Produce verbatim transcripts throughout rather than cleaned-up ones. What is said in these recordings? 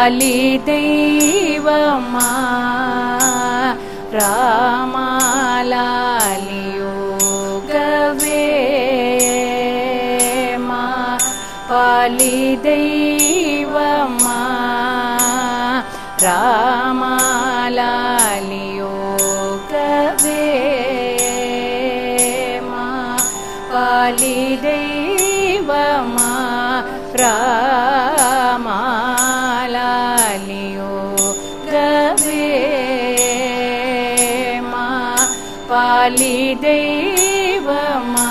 పాలి దైవమా రామలాలియోగవే మా పాలి దైవమా రామలాలియోగవే మా పాలి దైవమా రామలాలియోగవే మా పాలి దైవమా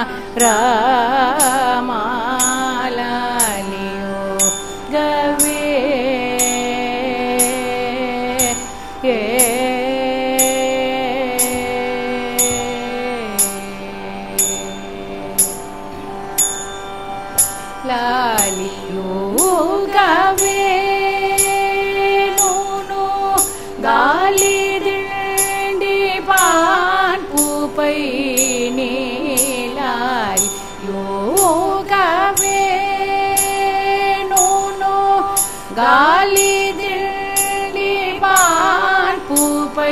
రామలాలియోగవే లాలియోగవే నూను గాలి దిండి పాన్పుపై నీలాలియోగవే నూను గాలి దిండి పాన్పుపై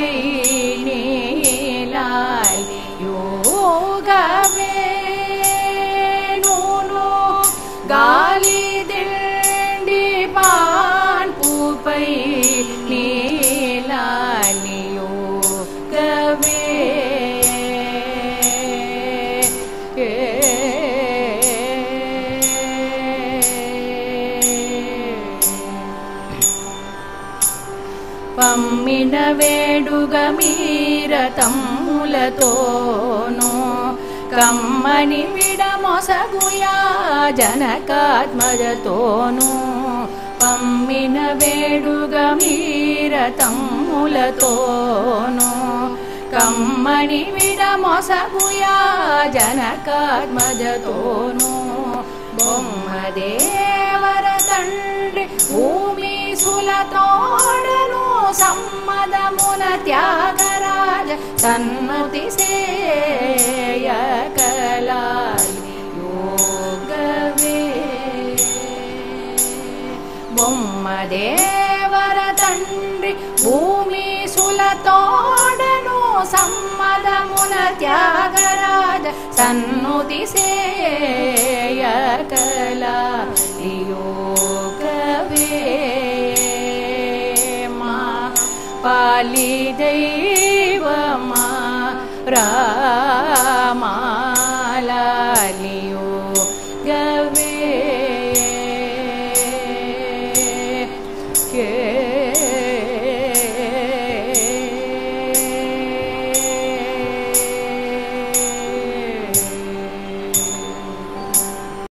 నీలాలియోగవే గాలి దిండి పాన్పుపై నీలాలియోగవే పమ్మిన వేడుగ మీర తమ్ములతోనూ కమ్మని విడమొసగుయా జనకాత్మజతోనూ పమ్మిన వేడుగ మీర తమ్ములతోనూ కమ్మని విడమొసగుయా జనకాత్మజతోనూ బొమ్మదేవర తండ్రి భూమి సులతోడను సమ్మదమున త్యాగరాజ సన్నుతి సేయకలాలియోగవే బొమ్మదేవర తండ్రి భూమి సులతోడను సమ్మదమున త్యాగరాజ సన్నుతి సేయకలాలియోగవే మా పాలి దైవమా రామా